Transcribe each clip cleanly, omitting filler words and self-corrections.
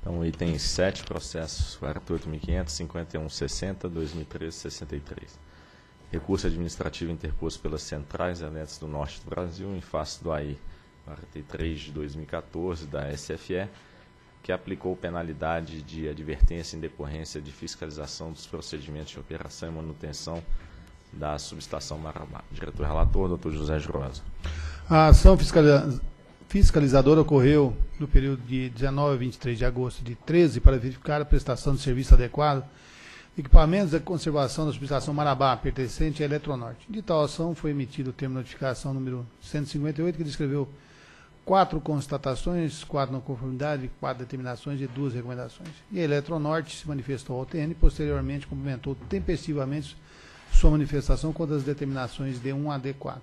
Então, item 7, processos 48.500, 5160, 2013, 63. Recurso administrativo interposto pelas Centrais Elétricas do Norte do Brasil, em face do AI 43 de 2014 da SFE, que aplicou penalidade de advertência em decorrência de fiscalização dos procedimentos de operação e manutenção da subestação Marabá. Diretor-relator, doutor José Jurosa. A ação fiscalizadora ocorreu no período de 19 a 23 de agosto de 13 para verificar a prestação de serviço adequado de equipamentos de conservação da subestação Marabá, pertencente à Eletronorte. De tal ação foi emitido o termo de notificação número 158, que descreveu 4 constatações, 4 não conformidade, 4 determinações e 2 recomendações. E a Eletronorte se manifestou ao TN e posteriormente complementou tempestivamente sua manifestação contra as determinações D1 a D4.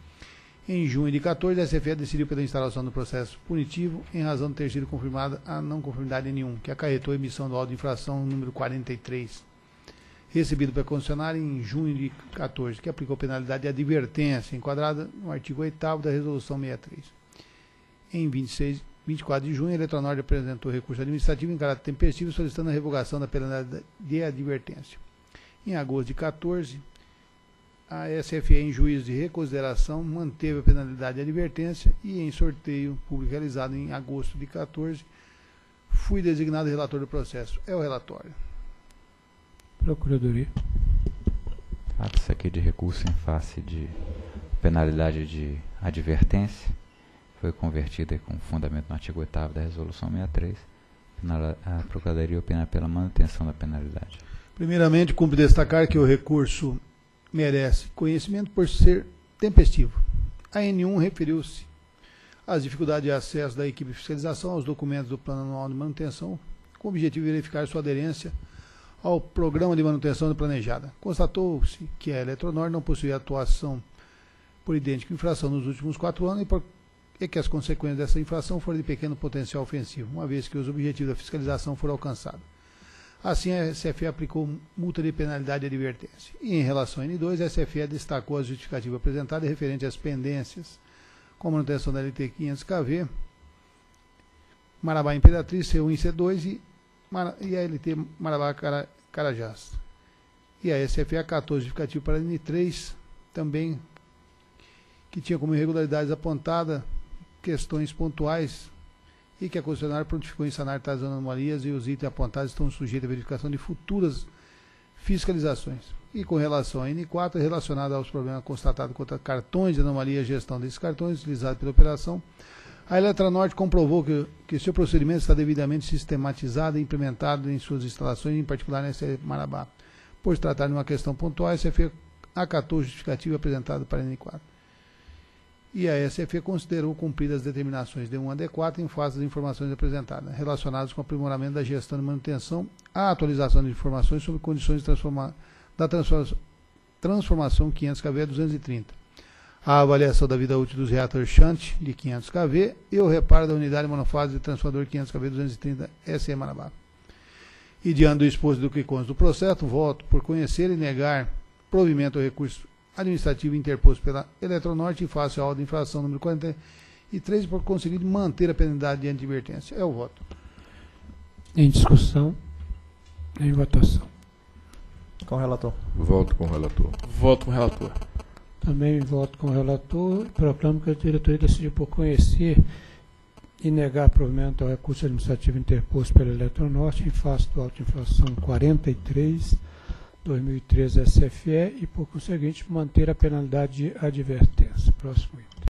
Em junho de 14, a SFE decidiu pela instalação do processo punitivo em razão de ter sido confirmada a não conformidade nenhum, que acarretou a emissão do auto de infração número 43, recebido pela concessionária em junho de 14, que aplicou penalidade de advertência, enquadrada no artigo 8º da Resolução 63. Em 24 de junho, a Eletronorte apresentou recurso administrativo em caráter tempestivo, solicitando a revogação da penalidade de advertência. Em agosto de 14, a SFE, em juízo de reconsideração, manteve a penalidade de advertência e, em sorteio público realizado em agosto de 14, fui designado relator do processo. É o relatório. Procuradoria. Trata-se aqui de recurso em face de penalidade de advertência. Foi convertida com fundamento no artigo 8º da Resolução 63. A Procuradoria opina pela manutenção da penalidade. Primeiramente, cumpre destacar que o recurso merece conhecimento por ser tempestivo. A N1 referiu-se às dificuldades de acesso da equipe de fiscalização aos documentos do Plano Anual de Manutenção, com o objetivo de verificar sua aderência ao Programa de Manutenção Planejada. Constatou-se que a Eletronorte não possuía atuação por idêntica infração nos últimos 4 anos e que as consequências dessa infração foram de pequeno potencial ofensivo, uma vez que os objetivos da fiscalização foram alcançados. Assim, a SFE aplicou multa de penalidade de advertência. E em relação à N2, a SFE destacou a justificativa apresentada referente às pendências com a manutenção da LT 500kV, Marabá Imperatriz, C1 e C2 e a LT Marabá Carajás. E a SFE acatou a justificativa para a N3, também, que tinha como irregularidades apontadas questões pontuais e que a concessionária prontificou em sanar tais anomalias e os itens apontados estão sujeitos à verificação de futuras fiscalizações. E com relação à N4, relacionada aos problemas constatados contra cartões de anomalia e gestão desses cartões utilizados pela operação, a Eletronorte comprovou que seu procedimento está devidamente sistematizado e implementado em suas instalações, em particular na SE Marabá. Por se tratar de uma questão pontual, a SFE acatou o justificativo apresentado para a N4. E a SFE considerou cumpridas as determinações D1 a D4 em face das informações apresentadas, relacionadas com o aprimoramento da gestão de manutenção, a atualização de informações sobre condições de transformação 500kV a 230, a avaliação da vida útil dos reatores Shunt de 500kV e o reparo da unidade monofásica de transformador 500kV 230 SE Marabá. E diante do exposto do que consta do processo, voto por conhecer e negar provimento ao recurso administrativo interposto pela Eletronorte em face ao auto de infração número 43 por conseguir manter a penalidade de advertência. É o voto. Em discussão, em votação. Com o relator. Voto com o relator. Voto com o relator. Também voto com o relator. Proclamo que a diretoria decidiu por conhecer e negar provimento ao recurso administrativo interposto pela Eletronorte em face do auto de infração 43 2013 SFE e, por conseguinte, manter a penalidade de advertência. Próximo item.